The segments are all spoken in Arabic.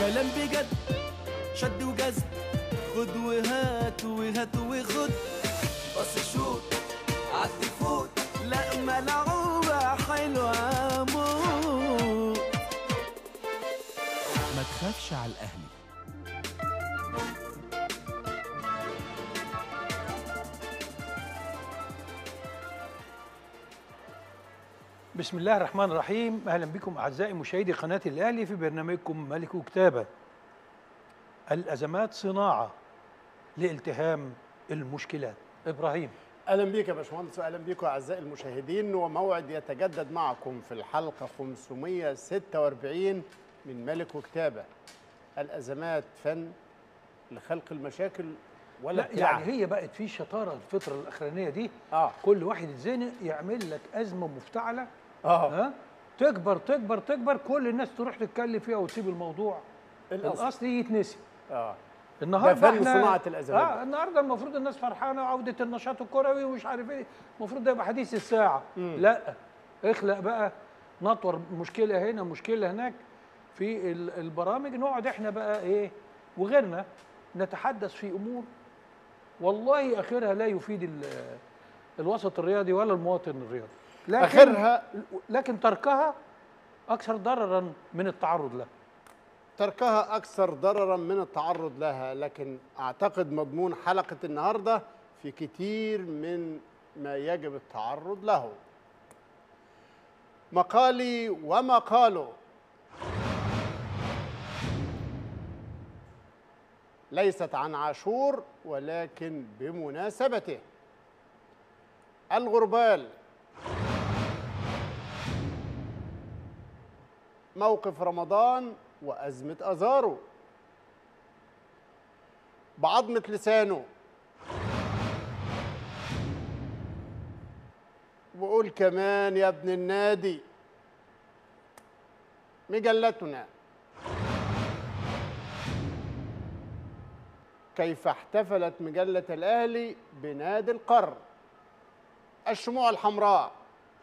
كلام بجد شد وجذب، خد وهات وهات وخد، بص شوت عدي فوت، لا ملعوبة حلوة موت. ما تخافش على الأهلي. بسم الله الرحمن الرحيم. أهلا بكم أعزائي مشاهدي قناة الأهلي في برنامجكم ملك وكتابة. الأزمات صناعة لالتهام المشكلات. إبراهيم، اهلا بيك يا باشمهندس، واهلا بيكم اعزائي المشاهدين، وموعد يتجدد معكم في الحلقه 546 من ملك وكتابه. الازمات فن لخلق المشاكل ولا لا ابتلاعها. يعني هي بقت في شطارة الفترة الأخرانية دي. كل واحد يتزنق يعمل لك أزمة مفتعلة. تكبر تكبر تكبر، كل الناس تروح تتكلم فيها وتسيب الموضوع الأصلي يتنسي. النهارده ده فن صناعه الازمات. النهارده المفروض الناس فرحانه وعوده النشاط الكروي ومش عارف ايه، المفروض ده يبقى حديث الساعه. لا، اخلق بقى، نطور مشكله هنا مشكله هناك في البرامج، نقعد احنا بقى ايه وغيرنا نتحدث في امور والله اخرها لا يفيد الوسط الرياضي ولا المواطن الرياضي، لكن تركها اكثر ضررا من التعرض لها. تركها أكثر ضرراً من التعرض لها، لكن أعتقد مضمون حلقة النهاردة في كتير من ما يجب التعرض له. مقالي ومقاله ليست عن عاشور ولكن بمناسبته. الغربال، موقف رمضان وأزمة أزارو، بعضمة لسانه، وقول كمان يا ابن النادي. مجلتنا، كيف احتفلت مجلة الأهلي بنادي القرن. الشموع الحمراء،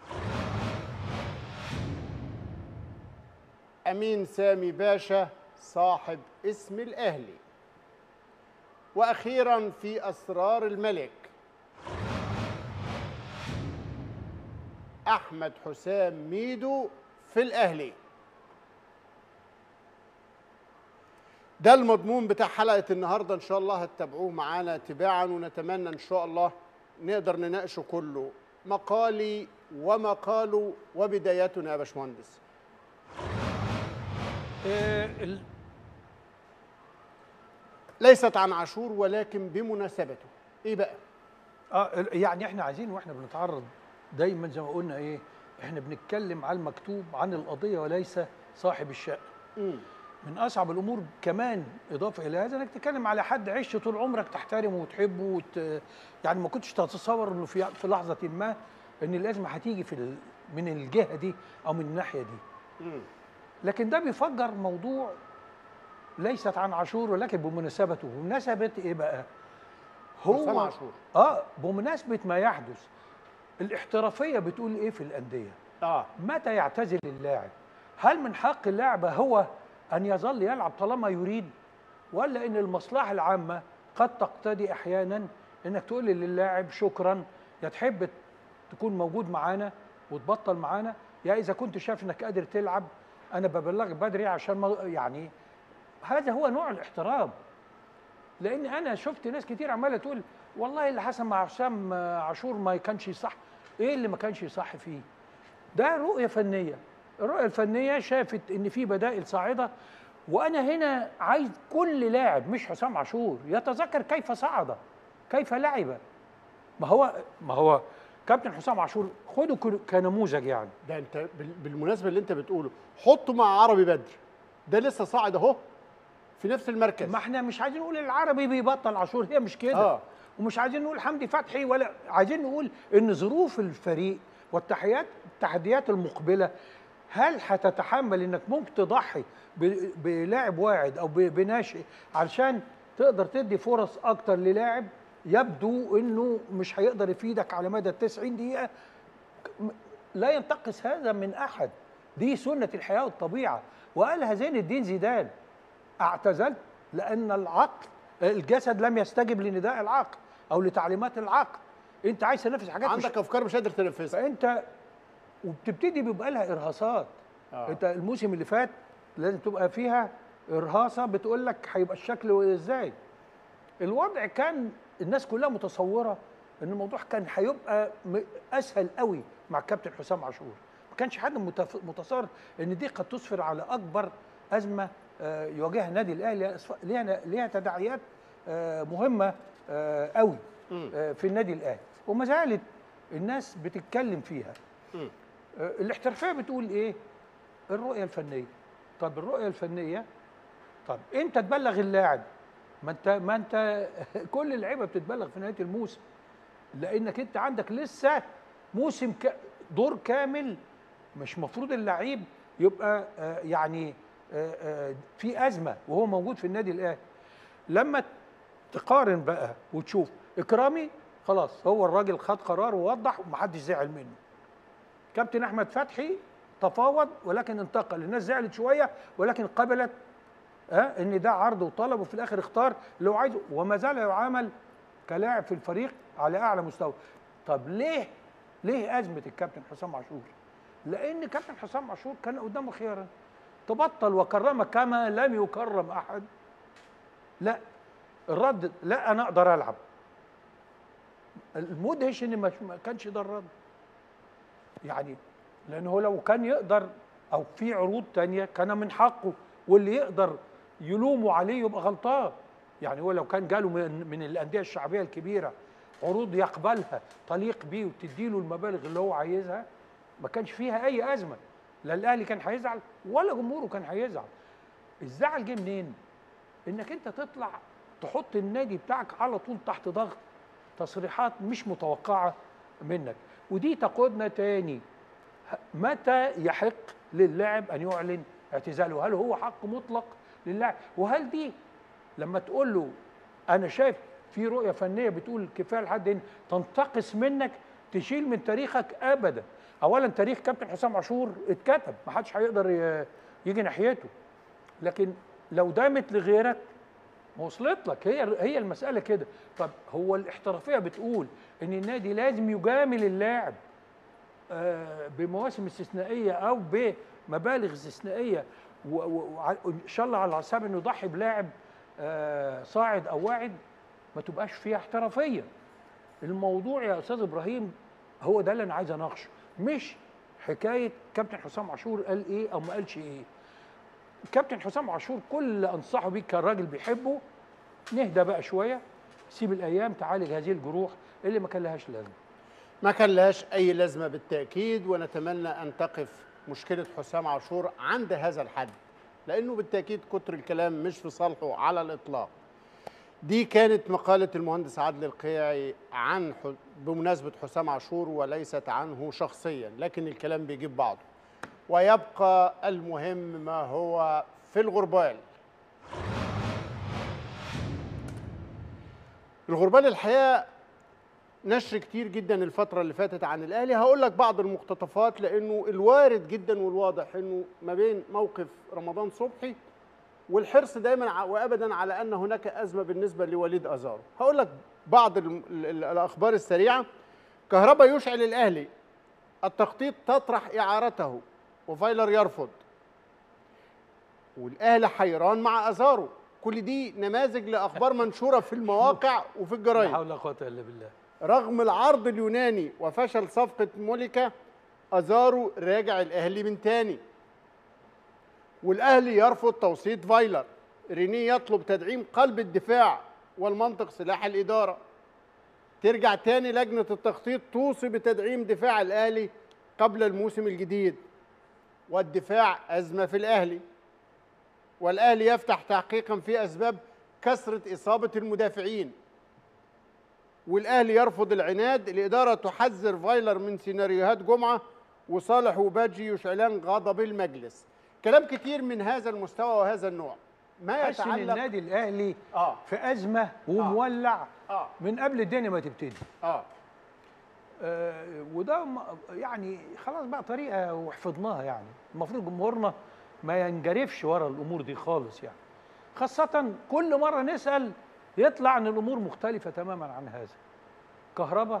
أمين سامي باشا صاحب اسم الأهلي. وأخيراً في أسرار الملك، أحمد حسام ميدو في الأهلي. ده المضمون بتاع حلقة النهاردة، إن شاء الله هتتابعوه معانا تباعاً، ونتمنى إن شاء الله نقدر نناقشه كله. مقالي ومقاله، وبدايتنا يا باشمهندس. ليست عن عاشور ولكن بمناسبته. ايه بقى؟ يعني احنا عايزين واحنا بنتعرض دايما زي ما قلنا ايه، احنا بنتكلم على المكتوب عن القضيه وليس صاحب الشأن. من اصعب الامور كمان اضافه الى هذا انك تتكلم على حد عشت طول عمرك تحترمه وتحبه يعني ما كنتش تتصور انه في لحظه ما ان الازمه هتيجي من الجهه دي او من الناحيه دي. لكن ده بيفجر موضوع ليست عن عاشور ولكن بمناسبته. بمناسبة ايه بقى؟ هو عاشور. بمناسبة ما يحدث. الاحترافية بتقول ايه في الأندية؟ متى يعتزل اللاعب؟ هل من حق اللاعب هو أن يظل يلعب طالما يريد؟ ولا إن المصلحة العامة قد تقتضي أحيانا إنك تقول للاعب شكرا، يا تحب تكون موجود معانا وتبطل معانا، يا إذا كنت شايف إنك قادر تلعب أنا ببلغك بدري عشان يعني هذا هو نوع الاحترام. لأن أنا شفت ناس كتير عمالة تقول والله اللي حصل مع حسام عاشور ما كانش صح. إيه اللي ما كانش صح فيه؟ ده رؤية فنية. الرؤية الفنية شافت إن في بدائل صاعدة، وأنا هنا عايز كل لاعب مش حسام عاشور يتذكر كيف صعد، كيف لعب. ما هو كابتن حسام عاشور خده كنموذج. يعني ده انت بالمناسبه اللي انت بتقوله حطه مع عربي بدر، ده لسه صاعد اهو في نفس المركز. ما احنا مش عايزين نقول العربي بيبطل عاشور، هي مش كده. ومش عايزين نقول حمدي فتحي، ولا عايزين نقول ان ظروف الفريق والتحديات المقبله هل هتتحمل انك ممكن تضحي بلاعب واعد او بناشئ علشان تقدر تدي فرص اكتر للاعب يبدو انه مش هيقدر يفيدك على مدى 90 دقيقه. لا ينتقص هذا من احد، دي سنه الحياه والطبيعه، وقالها زين الدين زيدان. اعتزلت لان الجسد لم يستجب لنداء العقل او لتعليمات العقل. انت عايز تنفذ حاجات عندك افكار مش قادر تنفذها، فانت وبتبتدي بيبقى لها ارهاصات. انت الموسم اللي فات لازم تبقى فيها ارهاصه بتقول لك هيبقى الشكل ازاي. الوضع كان الناس كلها متصوره ان الموضوع كان هيبقى اسهل قوي مع الكابتن حسام عاشور. ما كانش حد متصور ان دي قد تسفر على اكبر ازمه يواجهها النادي الاهلي، ليها تداعيات مهمه قوي في النادي الاهلي، وما زالت الناس بتتكلم فيها. الاحترافيه بتقول ايه؟ الرؤيه الفنيه. طب الرؤيه الفنيه، طب انت تبلغ اللاعب، ما انت كل اللعيبه بتتبلغ في نهايه الموسم، لانك انت عندك لسه موسم دور كامل. مش مفروض اللعيب يبقى يعني في ازمه وهو موجود في النادي الاهلي. لما تقارن بقى وتشوف اكرامي، خلاص هو الراجل خد قرار ووضح ومحدش زعل منه. كابتن احمد فتحي تفاوض ولكن انتقل، الناس زعلت شويه ولكن قبلت ان ده عرض وطلب، وفي الاخر اختار اللي هو عايزه، وما زال يعامل كلاعب في الفريق على اعلى مستوى. طب ليه ازمه الكابتن حسام عاشور؟ لان كابتن حسام عاشور كان قدامه خيارا: تبطل وكرمك كما لم يكرم احد. لا، الرد لا، انا اقدر العب. المدهش ان ما كانش ده الرد، يعني لانه لو كان يقدر او في عروض تانية كان من حقه، واللي يقدر يلوموا عليه يبقى غلطان. يعني هو لو كان جاله من الانديه الشعبيه الكبيره عروض يقبلها تليق بيه وتديله المبالغ اللي هو عايزها، ما كانش فيها اي ازمه. لا الاهلي كان هيزعل ولا جمهوره كان هيزعل. الزعل جه منين؟ انك انت تطلع تحط النادي بتاعك على طول تحت ضغط، تصريحات مش متوقعه منك. ودي تقودنا تاني، متى يحق للاعب ان يعلن اعتزاله؟ هل هو حق مطلق للاعب؟ وهل دي لما تقول له انا شايف في رؤيه فنيه بتقول كفايه لحد هنا، تنتقص منك تشيل من تاريخك؟ ابدا. اولا تاريخ كابتن حسام عاشور اتكتب، ما حدش هيقدر يجي ناحيته. لكن لو دامت لغيرك وصلت لك، هي المساله كده. طب هو الاحترافيه بتقول ان النادي لازم يجامل اللاعب بمواسم استثنائيه او بمبالغ استثنائيه، وان شاء الله على حساب انه يضحي بلاعب صاعد او واعد، ما تبقاش فيها احترافيه. الموضوع يا استاذ ابراهيم هو ده اللي انا عايز اناقشه، مش حكايه كابتن حسام عاشور قال ايه او ما قالش ايه. كابتن حسام عاشور كل اللي انصحه بيه كراجل بيحبه، نهدى بقى شويه، سيب الايام تعالج هذه الجروح اللي ما كان لهاش لازمه. ما كان لهاش اي لازمه بالتاكيد، ونتمنى ان تقف مشكله حسام عاشور عند هذا الحد، لانه بالتاكيد كتر الكلام مش في صالحه على الاطلاق. دي كانت مقاله المهندس عادل القيعي بمناسبه حسام عاشور وليست عنه شخصيا، لكن الكلام بيجيب بعضه. ويبقى المهم ما هو في الغربال. الغربال الحقيقه نشر كتير جدا الفترة اللي فاتت عن الأهلي. هقول لك بعض المقتطفات، لأنه الوارد جدا والواضح أنه ما بين موقف رمضان صبحي والحرص دايما وأبدا على أن هناك أزمة بالنسبة لوليد أزارو. هقول لك بعض الأخبار السريعة. كهربا يشعل الأهلي، التخطيط تطرح إعارته وفايلر يرفض، والأهلي حيران مع أزارو. كل دي نماذج لأخبار منشورة في المواقع وفي الجرايد. لا حول ولا قوة إلا بالله. رغم العرض اليوناني وفشل صفقة موليكا، أزارو راجع الأهلي من تاني، والأهلي يرفض توسيط فايلر. ريني يطلب تدعيم قلب الدفاع والمنطق سلاح الإدارة. ترجع تاني لجنة التخطيط توصي بتدعيم دفاع الأهلي قبل الموسم الجديد، والدفاع أزمة في الأهلي، والأهلي يفتح تحقيقا في أسباب كثرة إصابة المدافعين، والأهلي يرفض العناد. الإدارة تحذر فايلر من سيناريوهات جمعة، وصالح وباجي يشعلان غضب المجلس. كلام كتير من هذا المستوى وهذا النوع. ما يتعلق النادي الأهلي في أزمة ومولع من قبل الدنيا ما تبتدي. وده يعني خلاص بقى طريقة وحفظناها. يعني المفروض جمهورنا ما ينجرفش ورا الأمور دي خالص. يعني خاصة كل مرة نسأل يطلع ان الامور مختلفة تماما عن هذا. كهرباء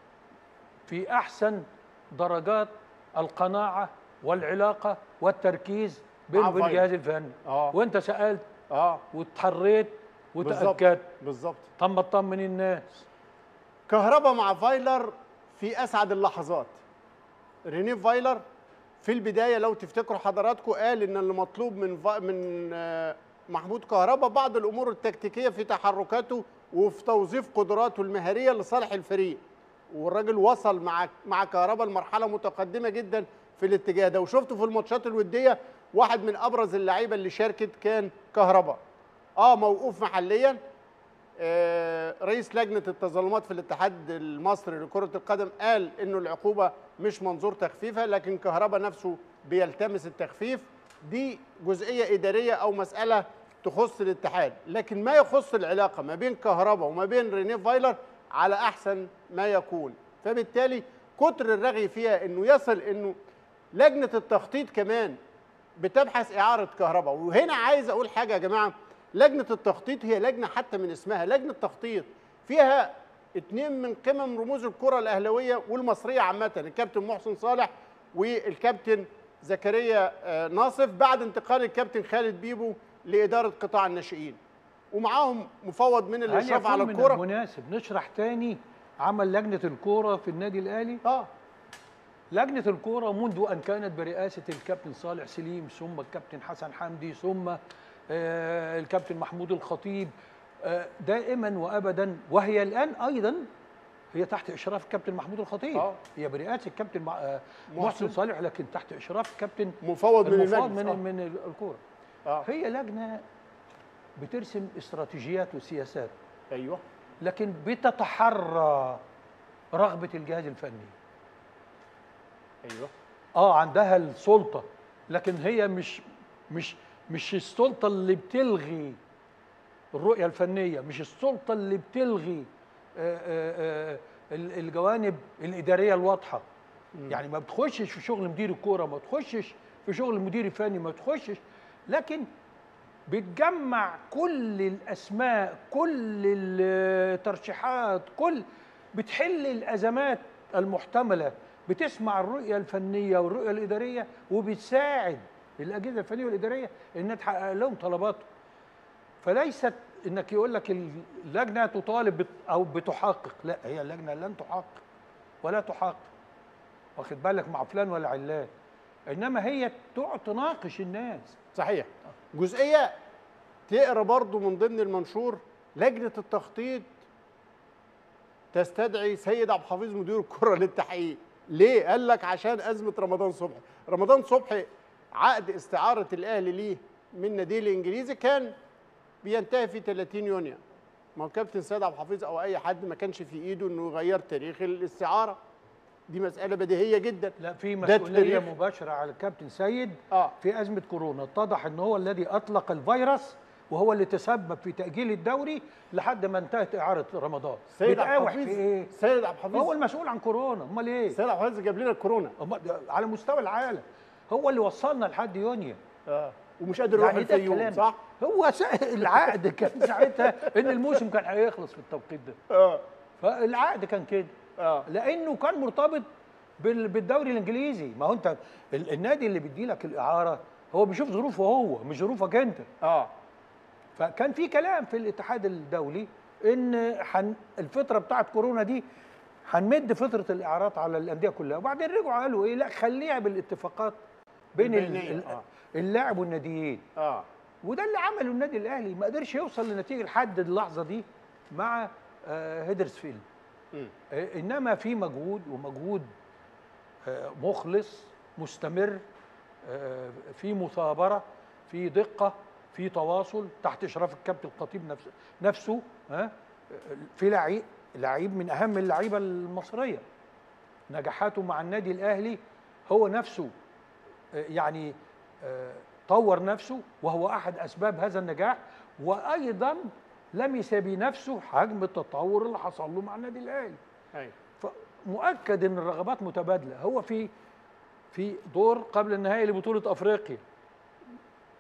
في احسن درجات القناعة والعلاقة والتركيز بينه وبين الجهاز الفني. وانت سألت واتحريت وتأكدت. بالظبط. طب ما تطمن الناس. كهرباء مع فايلر في اسعد اللحظات. رينيه فايلر في البدايه لو تفتكروا حضراتكم قال ان اللي مطلوب من محمود كهرباء بعض الامور التكتيكيه في تحركاته وفي توظيف قدراته المهاريه لصالح الفريق، والراجل وصل مع كهرباء لمرحله متقدمه جدا في الاتجاه ده، وشفته في الماتشات الوديه واحد من ابرز اللعيبه اللي شاركت كان كهرباء. موقوف محليا. رئيس لجنه التظلمات في الاتحاد المصري لكره القدم قال انه العقوبه مش منظور تخفيفها، لكن كهرباء نفسه بيلتمس التخفيف. دي جزئيه اداريه او مساله تخص الاتحاد، لكن ما يخص العلاقه ما بين كهرباء وما بين رينيه فايلر على احسن ما يكون. فبالتالي كتر الرغي فيها انه يصل انه لجنه التخطيط كمان بتبحث اعاره كهرباء. وهنا عايز اقول حاجه يا جماعه، لجنه التخطيط هي لجنه حتى من اسمها لجنه تخطيط، فيها 2 من قمم رموز الكره الاهلاويه والمصريه عامه، الكابتن محسن صالح والكابتن زكريا ناصف، بعد انتقال الكابتن خالد بيبو لاداره قطاع الناشئين، ومعاهم مفوض من الاشراف على الكوره. مناسب نشرح تاني عمل لجنه الكوره في النادي الاهلي. لجنه الكوره منذ ان كانت برئاسه الكابتن صالح سليم، ثم الكابتن حسن حمدي، ثم الكابتن محمود الخطيب، دائما وابدا، وهي الان ايضا هي تحت اشراف الكابتن محمود الخطيب. هي برئاسه الكابتن محسن صالح، لكن تحت اشراف الكابتن مفوض من الكوره. هي لجنه بترسم استراتيجيات وسياسات. ايوه. لكن بتتحرى رغبه الجهاز الفني. ايوه. عندها السلطه، لكن هي مش السلطه اللي بتلغي الرؤيه الفنيه، مش السلطه اللي بتلغي الجوانب الاداريه الواضحه. يعني ما بتخشش في شغل مدير الكوره، ما بتخشش في شغل المدير الفني، ما بتخشش، لكن بتجمع كل الاسماء، كل الترشيحات، بتحل الازمات المحتمله، بتسمع الرؤيه الفنيه والرؤيه الاداريه، وبتساعد الاجهزه الفنيه والاداريه انها تحقق لهم طلباتهم. فليست انك يقول لك اللجنه تطالب او بتحقق، لا، هي اللجنه لن تحقق ولا تحقق، واخد بالك، مع فلان ولا علان، انما هي تقعد تناقش الناس. صحيح. جزئيه تقرا برضو من ضمن المنشور، لجنه التخطيط تستدعي سيد عبد الحفيظ مدير الكره للتحقيق. ليه؟ قال لك عشان ازمه رمضان صبحي. رمضان صبحي عقد استعاره الاهلي ليه من ناديه الانجليزي كان بينتهي في 30 يونيو. ما هو كابتن سيد عبد الحفيظ او اي حد ما كانش في ايده انه يغير تاريخ الاستعاره. دي مساله بديهيه جدا. لا، في مسؤوليه مباشره على الكابتن سيد في ازمه كورونا. اتضح ان هو الذي اطلق الفيروس، وهو اللي تسبب في تاجيل الدوري لحد ما انتهت اعاره رمضان. سيد عبد الحفيظ سيد عبد الحفيظ هو المسؤول عن كورونا، امال ايه؟ سيد عبد الحفيظ جاب لنا الكورونا على مستوى العالم، هو اللي وصلنا لحد يونيو. ومش قادر يروح الفيوم، صح؟ هو العقد كان ساعتها ان الموسم كان هيخلص في التوقيت ده. فالعقد كان كده. لانه كان مرتبط بالدوري الانجليزي. ما هو انت النادي اللي بيدي لك الاعاره هو بيشوف ظروفه هو، مش ظروفك انت. فكان في كلام في الاتحاد الدولي ان الفتره بتاعت كورونا دي هنمد فتره الاعارات على الانديه كلها، وبعدين رجعوا قالوا ايه، لا خليها بالاتفاقات بين اللاعب والناديين. وده اللي عمله النادي الاهلي، ما قدرش يوصل لنتيجه لحد اللحظه دي مع هيدرسفيلد. انما في مجهود مخلص مستمر، في مثابره، في دقه، في تواصل تحت اشراف الكابتن الخطيب نفسه. في لعيب من اهم اللعيبه المصريه، نجاحاته مع النادي الاهلي هو نفسه يعني طور نفسه، وهو احد اسباب هذا النجاح، وايضا لمس بنفسه حجم التطور اللي حصل له مع النادي الاهلي. فمؤكد ان الرغبات متبادله. هو في دور قبل النهائي لبطوله افريقيا،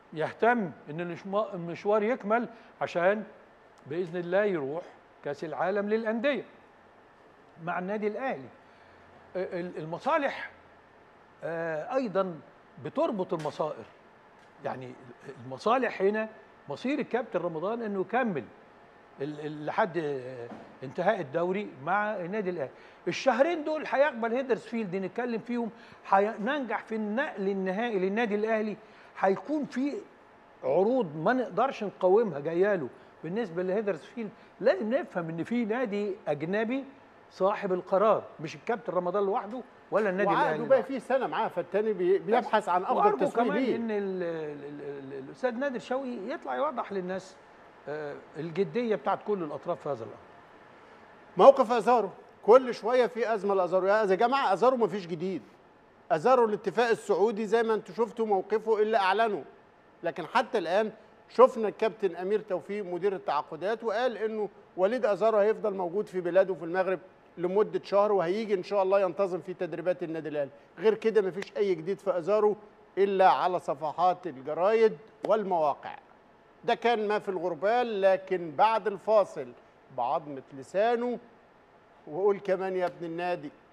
يهتم ان المشوار يكمل عشان باذن الله يروح كاس العالم للانديه مع النادي الاهلي. المصالح ايضا بتربط المصائر، يعني المصالح هنا مصير الكابتن رمضان انه يكمل لحد انتهاء الدوري مع النادي الاهلي. الشهرين دول هيقبل هيدرسفيلد نتكلم فيهم، هننجح في النقل النهائي للنادي الاهلي، هيكون في عروض ما نقدرش نقاومها جايه له بالنسبه لهيدرسفيلد. لازم نفهم ان في نادي اجنبي صاحب القرار، مش الكابتن رمضان لوحده ولا النادي الاهلي وعقده بقى فيه سنه معاه، فالتاني بيبحث عن افضل تسويق كمان ليه. ان الاستاذ نادر شوقي يطلع يوضح للناس الجديه بتاعت كل الاطراف في هذا الامر. موقف ازارو كل شويه في ازمه لازارو. يا جماعه ازارو ما فيش جديد. ازارو الاتفاق السعودي زي ما انتم شفتوا موقفه اللي اعلنه، لكن حتى الان شفنا الكابتن امير توفيق مدير التعاقدات وقال انه وليد ازارو هيفضل موجود في بلاده في المغرب لمده شهر، وهيجي ان شاء الله ينتظم في تدريبات النادي الاهلي. غير كده ما فيش اي جديد في ازارو الا على صفحات الجرايد والمواقع. ده كان ما في الغربال، لكن بعد الفاصل بعضمة لسانه وقول كمان يا ابن النادي